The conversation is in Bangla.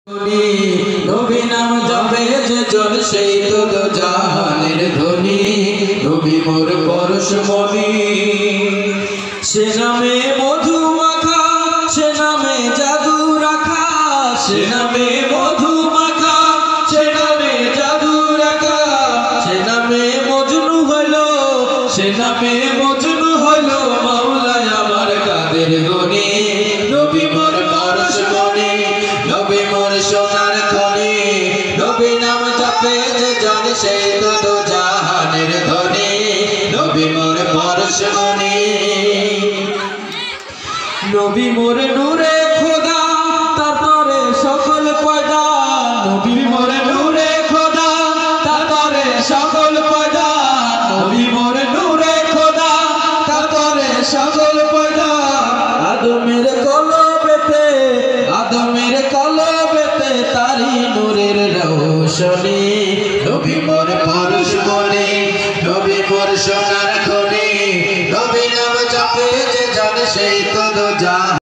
নবী নাম জপে যে জন সেই তো জাহানের ধনী। নবী মোর পরশমণি, সে নামে মধু মাখা, সে নামে জাদু রাখা, সে নামে মধু মাখা, সে নামে জাদু রাখা, সে নামে মজনু হলো, সে নামে মজনু হলো মাওলায় আমার কাদের গনি। নবী মোর পরশমণি, নবী মোর সোনার খনি, নবী নাম জপে যে জন সেই তো জাহানের ধনী। নবী মোর পরশমণি, নবী মোর নূরে খোদা, তারপরে সকল পয়দা। নবী মোর নূরে খোদা, তারপরে সকল পয়দা। নবী মোর নূরে খোদা, তারপরে সকল পয়দা। আদমের কলবেতে, আদমের কলবেতে তারি নূরের রৌশনী। নবী মোর পরশমণি, নবী মোর সোনার খনি, নবী নাম জপে যে জন সেই তো জাহানের